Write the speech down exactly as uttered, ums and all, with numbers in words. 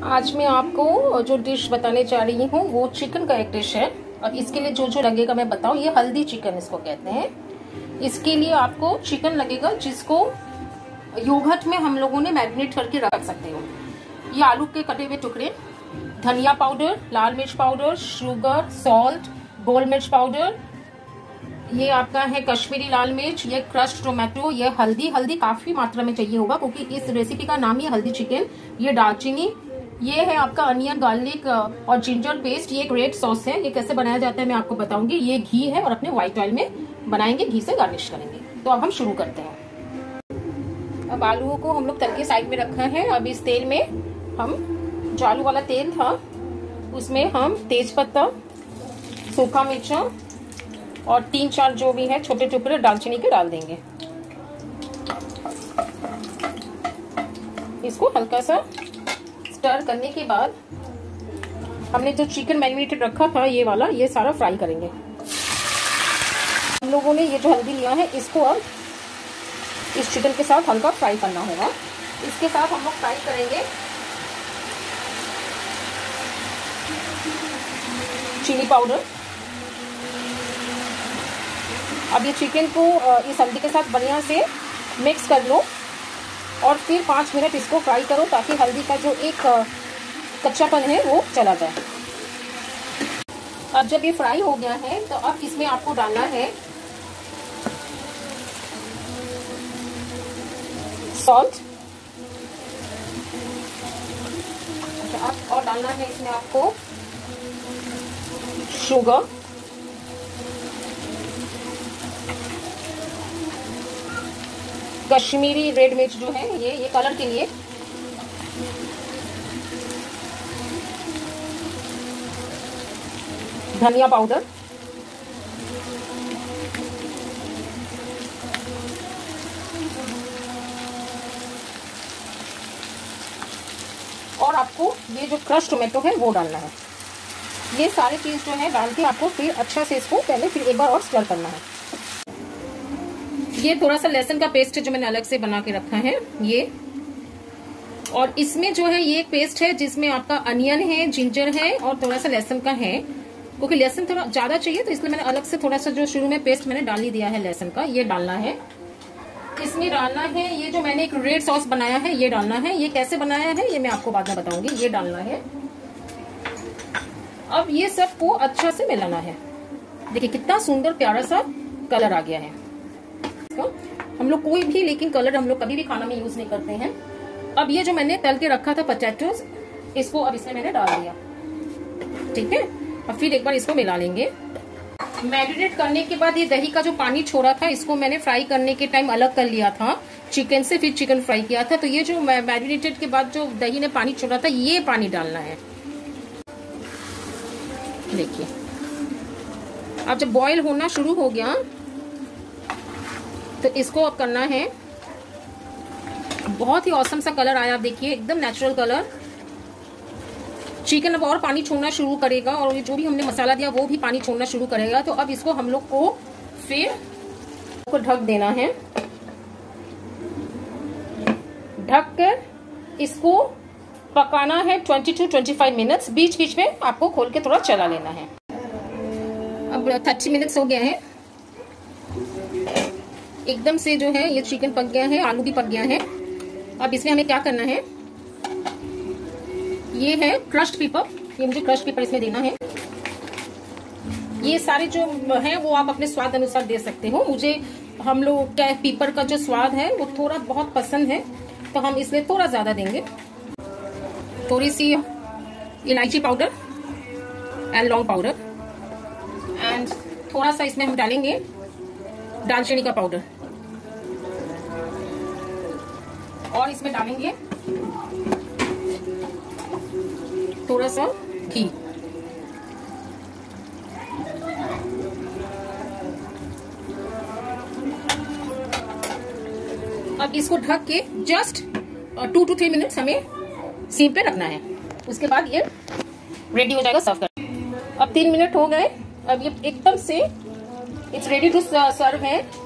आज मैं आपको जो डिश बताने जा रही हूँ वो चिकन का एक डिश है। और इसके लिए जो जो लगेगा मैं बताऊँ। ये हल्दी चिकन इसको कहते हैं। इसके लिए आपको चिकन लगेगा जिसको योगर्ट में हम लोगों ने मैरिनेट करके रख सकते हो। ये आलू के कटे हुए टुकड़े, धनिया पाउडर, लाल मिर्च पाउडर, शुगर, सॉल्ट, गोल मिर्च पाउडर, ये आपका है कश्मीरी लाल मिर्च, ये क्रश्ड टोमेटो, ये हल्दी। हल्दी काफी मात्रा में चाहिए होगा क्योंकि इस रेसिपी का नाम ही हल्दी चिकन। ये दालचीनी, ये है आपका अनियन, गार्लिक और जिंजर पेस्ट। ये एक रेड सॉस है। ये कैसे बनाया जाता है मैं आपको बताऊंगी। ये घी है और अपने व्हाइट ऑयल में बनाएंगे, घी से गार्निश करेंगे। तो अब हम शुरू करते हैं। अब आलूओं को हम लोग तल के साइड में रखा है। अब इस तेल में हम, जो आलू वाला तेल था उसमें हम तेज पत्ता, सूखा मिर्चा और तीन चार जो भी है छोटे टुकड़े दालचीनी के डाल देंगे। इसको हल्का सा स्टर करने के बाद हमने जो चिकन मैरिनेटेड रखा था ये वाला, ये सारा फ्राई करेंगे। हम लोगों ने ये जो हल्दी लिया है इसको अब इस चिकन के साथ हल्का फ्राई करना होगा। इसके साथ हम लोग फ्राई करेंगे चिली पाउडर। अब ये चिकन को इस हल्दी के साथ बढ़िया से मिक्स कर लो और फिर पाँच मिनट इसको फ्राई करो ताकि हल्दी का जो एक कच्चापन है वो चला जाए। अब जब ये फ्राई हो गया है तो अब इसमें आपको डालना है सॉल्ट। अब और डालना है इसमें आपको शुगर, कश्मीरी रेड मिर्च जो है ये ये कलर के लिए, धनिया पाउडर, और आपको ये जो क्रश टोमेटो है वो डालना है। ये सारे चीज जो है डाल के आपको फिर अच्छा से इसको पहले फिर एक बार और स्टर करना है। ये थोड़ा सा लहसुन का पेस्ट है जो मैंने अलग से बना के रखा है ये। और इसमें जो है ये एक पेस्ट है जिसमें आपका अनियन है, जिंजर है और थोड़ा सा लहसुन का है। क्योंकि लहसुन थोड़ा ज्यादा चाहिए तो इसलिए मैंने अलग से थोड़ा सा जो शुरू में पेस्ट मैंने डाल ही दिया है लहसुन का, ये डालना है। इसमें डालना है ये जो मैंने एक रेड सॉस बनाया है ये डालना है। ये कैसे बनाया है ये मैं आपको बाद में बताऊंगी। ये डालना है। अब ये सबको अच्छा से मिलाना है। देखिए कितना सुंदर प्यारा सा कलर आ गया है। हम लोग कोई भी लेकिन कलर हम लोग कभी भी खाना में यूज नहीं करते हैं। अब ये जो मैंने तल के रखा था पोटैटोस, इसको अब इसमें मैंने डाल दिया। ठीक है, अब फिर एक बार इसको मिला लेंगे। मैरिनेट करने के बाद ये दही का जो पानी छोड़ा था इसको मैंने फ्राई करने के टाइम अलग कर लिया था चिकन से, फिर चिकन फ्राई किया था। तो ये जो मैरिनेटेड के बाद जो दही ने पानी छोड़ा था ये पानी डालना है। देखिए अब जब बॉईल होना शुरू हो गया तो इसको अब करना है। बहुत ही औसम सा कलर आया, देखिए एकदम नेचुरल कलर। चिकन अब और पानी छोड़ना शुरू करेगा और जो भी हमने मसाला दिया वो भी पानी छोड़ना शुरू करेगा। तो अब इसको हम लोग को फिर को ढक देना है। ढक कर इसको पकाना है बीस टू पच्चीस मिनट्स। बीच बीच में आपको खोल के थोड़ा चला लेना है। अब तीस मिनट्स हो गए हैं। एकदम से जो है ये चिकन पक गया है, आलू भी पक गया है। अब इसमें हमें क्या करना है, ये है क्रश्ड पेपर। ये मुझे क्रश्ड पेपर इसमें देना है। ये सारे जो है वो आप अपने स्वाद अनुसार दे सकते हो। मुझे हम लोग क्या पेपर का जो स्वाद है वो थोड़ा बहुत पसंद है तो हम इसलिए थोड़ा ज्यादा देंगे। थोड़ी सी इलायची पाउडर एंड लौंग पाउडर एंड थोड़ा सा इसमें हम डालेंगे दालचीनी का पाउडर और इसमें डालेंगे थोड़ा सा घी। अब इसको ढक के just two two three minutes हमें सीम पे रखना है। उसके बाद ये रेडी हो जाएगा सर्व कर। अब तीन मिनट हो गए। अब ये एकदम से इट्स रेडी टू सर्व है।